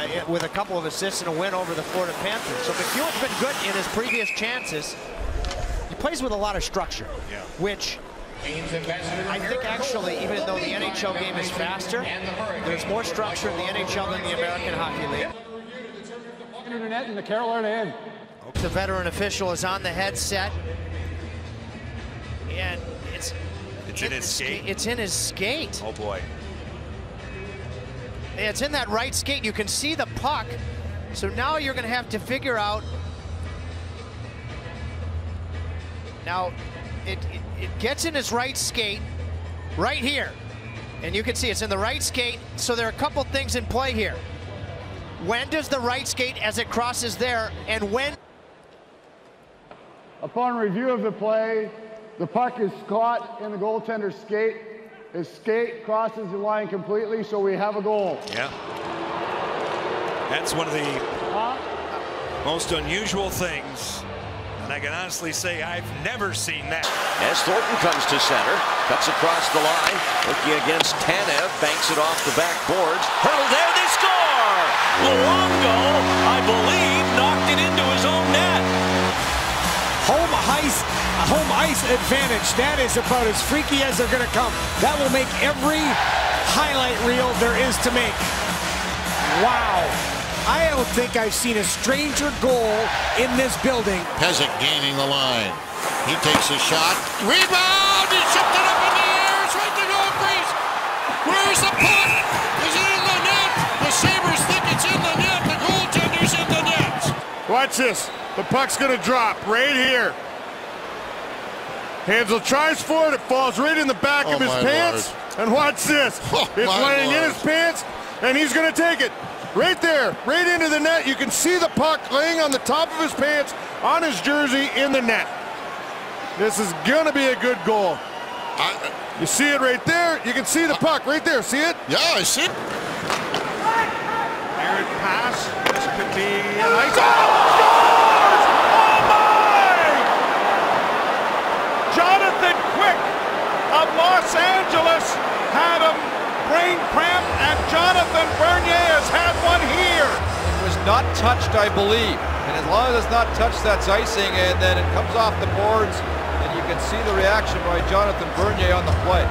with a couple of assists and a win over the Florida Panthers. So McEwen's been good in his previous chances. He plays with a lot of structure, which I think actually, even though the NHL game is faster, there's more structure in the NHL than the American Hockey League. Internet in the Carolina end. The veteran official is on the headset, and it's in his skate. It's in his skate. Oh boy. It's in that right skate. You can see the puck. So now you're going to have to figure out. Now, it gets in his right skate, right here. And you can see it's in the right skate. So there are a couple things in play here. When does the right skate as it crosses there, and when? Upon review of the play, the puck is caught in the goaltender's skate. His skate crosses the line completely, so we have a goal. Yeah. That's one of the most unusual things. And I can honestly say I've never seen that. As Thornton comes to center, cuts across the line, looking against Tanev, banks it off the backboards. Hurdled there, they score! Luongo, I believe, knocked it into his own net. Home ice advantage. That is about as freaky as they're going to come. That will make every highlight reel there is to make. Wow. I don't think I've seen a stranger goal in this building. Pezic gaining the line. He takes a shot. Rebound! He shipped it up in the air. It's right to goal crease. Where's the puck? Is it in the net? The Sabres think it's in the net. The goaltender's in the net. Watch this. The puck's going to drop right here. Hansel tries for it. It falls right in the back of his pants. Lord. And watch this. It's laying in his pants, and he's going to take it. Right there, right into the net. You can see the puck laying on the top of his pants, on his jersey, in the net. This is going to be a good goal. You see it right there. You can see the puck right there. See it? Yeah, I see it. Errant pass. This could be a nice goal. Oh, my! Jonathan Quick of Los Angeles had him brain cramp, and Jonathan Bernier has had one here. It was not touched, I believe. And as long as it's not touched, that's icing, and then it comes off the boards, and you can see the reaction by Jonathan Bernier on the play.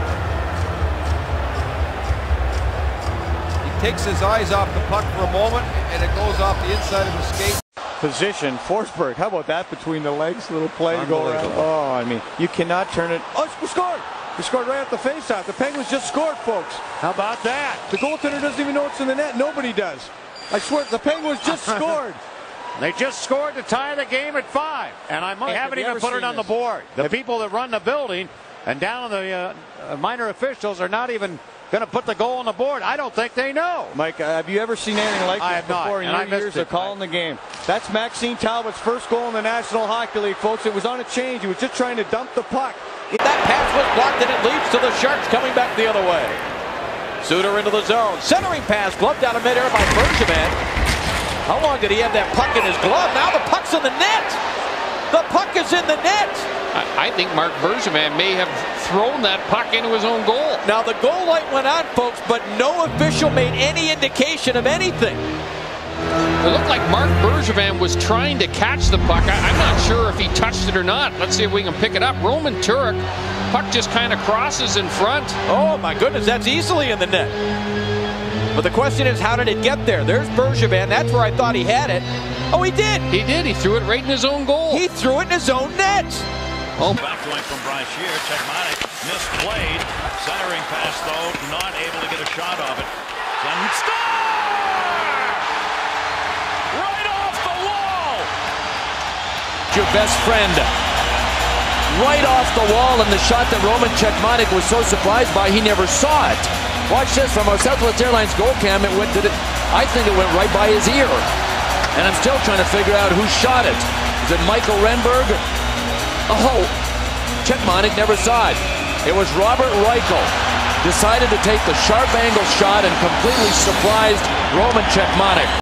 He takes his eyes off the puck for a moment, and it goes off the inside of his skate. Position, Forsberg, how about that between the legs? Little play to go around. Oh, I mean, you cannot turn it. Oh, we scored! We scored right at the faceoff. The Penguins just scored, folks. How about that? The goaltender doesn't even know it's in the net. Nobody does. I swear, the Penguins just scored. They just scored to tie the game at 5. And they haven't even put it on the board. The people that run the building and down the minor officials are not even going to put the goal on the board. I don't think they know. Mike, have you ever seen anything like this before in your years of calling the game? That's Maxime Talbot's first goal in the National Hockey League, folks. It was on a change. He was just trying to dump the puck. That pass was blocked, and it leads to the Sharks coming back the other way. Suter into the zone. Centering pass, gloved out of midair by Bergevin. How long did he have that puck in his glove? Now the puck's in the net. The puck is in the net. I think Marc Bergevin may have thrown that puck into his own goal. Now the goal light went on, folks, but no official made any indication of anything. It looked like Marc Bergevin was trying to catch the puck. I'm not sure if he touched it or not. Let's see if we can pick it up. Roman Turek, puck just kind of crosses in front. Oh my goodness, that's easily in the net. But the question is, how did it get there? There's Bergevin. That's where I thought he had it. Oh, he did. He did. He threw it right in his own goal. He threw it in his own net. Oh. Back going from Brashear. Czechmanek misplayed. Centering pass, though, not able to get a shot of it. Then score! Right off the wall! Your best friend. Right off the wall, and the shot that Roman Czechmanek was so surprised by, he never saw it. Watch this from our Southwest Airlines goal cam. I think it went right by his ear. And I'm still trying to figure out who shot it. Is it Michael Renberg? Oh, Czechmanek never saw it. It was Robert Reichel. Decided to take the sharp angle shot and completely surprised Roman Czechmanek.